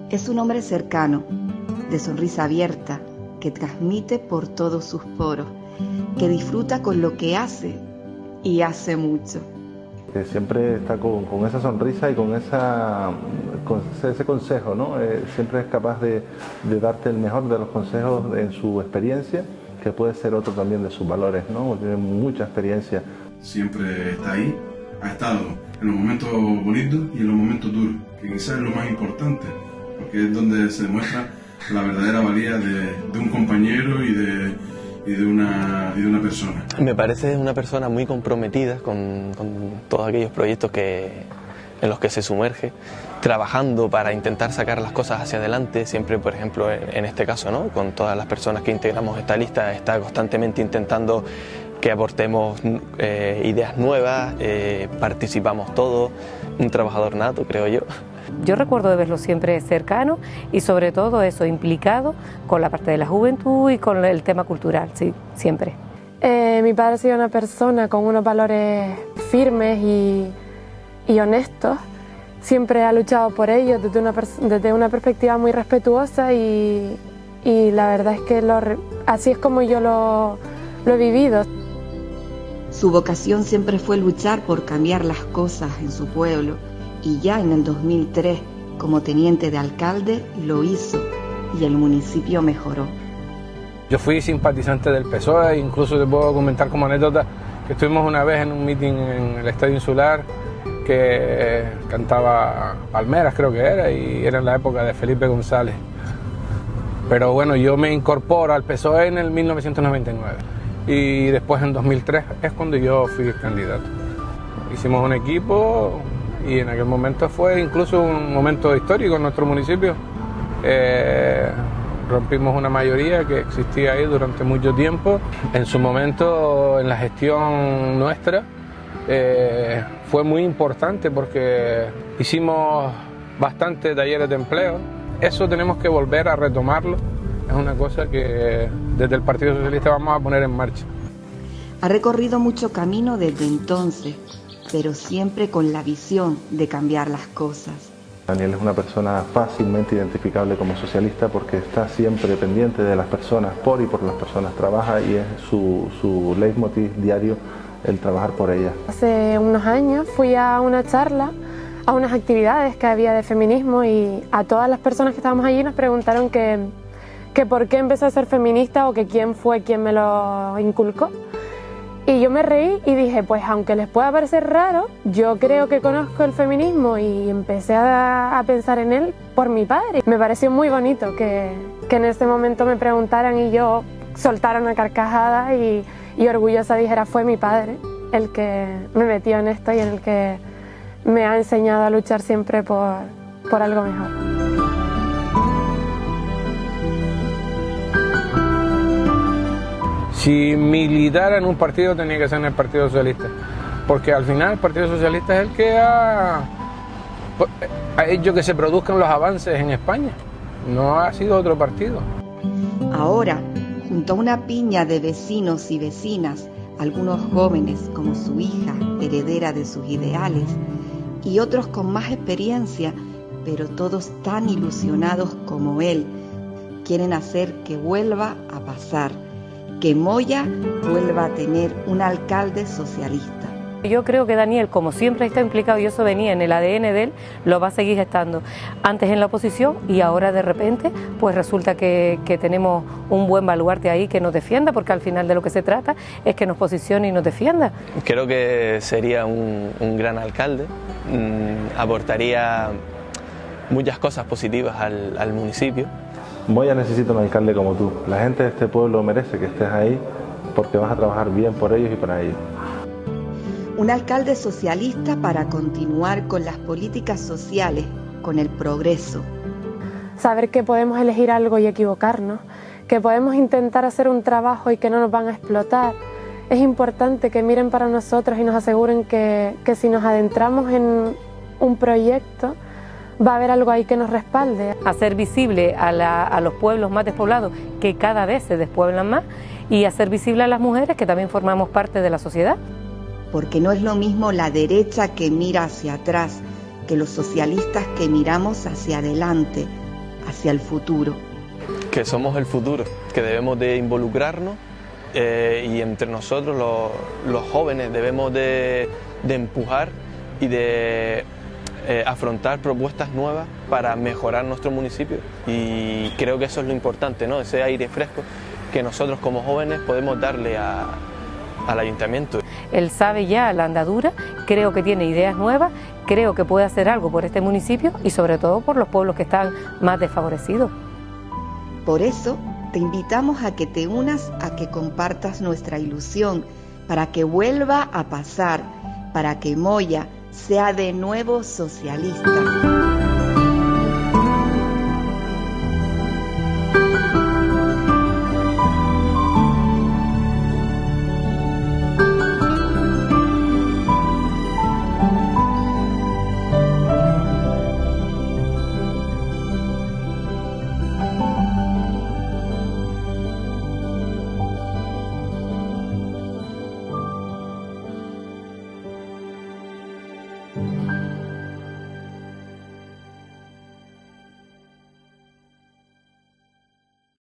Es un hombre cercano, de sonrisa abierta, que transmite por todos sus poros, que disfruta con lo que hace y hace mucho. Que siempre está con esa sonrisa y con ese consejo, ¿no? Siempre es capaz de darte el mejor de los consejos en su experiencia, que puede ser otro también de sus valores, ¿no? Tiene mucha experiencia. Siempre está ahí, ha estado en los momentos bonitos y en los momentos duros, que quizás es lo más importante, porque es donde se demuestra la verdadera valía de un compañero y de una persona. Me parece una persona muy comprometida con todos aquellos proyectos en los que se sumerge, trabajando para intentar sacar las cosas hacia adelante, siempre, por ejemplo, en este caso, ¿no? Con todas las personas que integramos esta lista, está constantemente intentando que aportemos ideas nuevas, participamos todos, un trabajador nato, creo yo. Yo recuerdo de verlo siempre cercano y sobre todo eso, implicado con la parte de la juventud y con el tema cultural, sí, siempre. Mi padre ha sido una persona con unos valores firmes y honestos. Siempre ha luchado por ellos desde una perspectiva muy respetuosa y la verdad es que así es como yo lo he vivido. Su vocación siempre fue luchar por cambiar las cosas en su pueblo y ya en el 2003, como teniente de alcalde, lo hizo y el municipio mejoró. Yo fui simpatizante del PSOE, incluso te puedo comentar como anécdota que estuvimos una vez en un meeting en el Estadio Insular que cantaba Palmeras, creo que era, y era en la época de Felipe González. Pero bueno, yo me incorporo al PSOE en el 1999 y después en 2003 es cuando yo fui candidato. Hicimos un equipo y en aquel momento fue incluso un momento histórico en nuestro municipio. Rompimos una mayoría que existía ahí durante mucho tiempo. En su momento, en la gestión nuestra, fue muy importante porque hicimos bastantes talleres de empleo. Eso tenemos que volver a retomarlo. Es una cosa que desde el Partido Socialista vamos a poner en marcha. Ha recorrido mucho camino desde entonces, pero siempre con la visión de cambiar las cosas. Daniel es una persona fácilmente identificable como socialista porque está siempre pendiente de las personas, por y por las personas trabaja y es su leitmotiv diario el trabajar por ellas. Hace unos años fui a una charla, a unas actividades que había de feminismo y a todas las personas que estábamos allí nos preguntaron que por qué empecé a ser feminista o que quién fue quien me lo inculcó. Y yo me reí y dije, pues aunque les pueda parecer raro, yo creo que conozco el feminismo y empecé a pensar en él por mi padre. Me pareció muy bonito que en ese momento me preguntaran y yo soltara una carcajada y orgullosa dijera, fue mi padre el que me metió en esto y el que me ha enseñado a luchar siempre por algo mejor. Si militara en un partido tenía que ser en el Partido Socialista, porque al final el Partido Socialista es el que ha hecho que se produzcan los avances en España, no ha sido otro partido. Ahora, junto a una piña de vecinos y vecinas, algunos jóvenes como su hija, heredera de sus ideales, y otros con más experiencia, pero todos tan ilusionados como él, quieren hacer que vuelva a pasar, que Moya vuelva a tener un alcalde socialista. Yo creo que Daniel, como siempre está implicado y eso venía en el ADN de él, lo va a seguir estando. Antes en la oposición y ahora de repente pues resulta que tenemos un buen baluarte ahí que nos defienda, porque al final de lo que se trata es que nos posicione y nos defienda. Creo que sería un gran alcalde, aportaría muchas cosas positivas al municipio. Moya necesita un alcalde como tú. La gente de este pueblo merece que estés ahí porque vas a trabajar bien por ellos y para ellos. Un alcalde socialista para continuar con las políticas sociales, con el progreso. Saber que podemos elegir algo y equivocarnos, que podemos intentar hacer un trabajo y que no nos van a explotar. Es importante que miren para nosotros y nos aseguren que si nos adentramos en un proyecto, va a haber algo ahí que nos respalde. Hacer visible a los pueblos más despoblados, que cada vez se despueblan más, y hacer visible a las mujeres que también formamos parte de la sociedad. Porque no es lo mismo la derecha que mira hacia atrás, que los socialistas que miramos hacia adelante, hacia el futuro. Que somos el futuro, que debemos de involucrarnos y entre nosotros los jóvenes debemos de empujar y de afrontar propuestas nuevas para mejorar nuestro municipio, y creo que eso es lo importante, ¿no? Ese aire fresco que nosotros como jóvenes podemos darle al ayuntamiento. Él sabe ya la andadura, creo que tiene ideas nuevas, creo que puede hacer algo por este municipio y sobre todo por los pueblos que están más desfavorecidos. Por eso te invitamos a que te unas, a que compartas nuestra ilusión para que vuelva a pasar, para que Moya sea de nuevo socialista.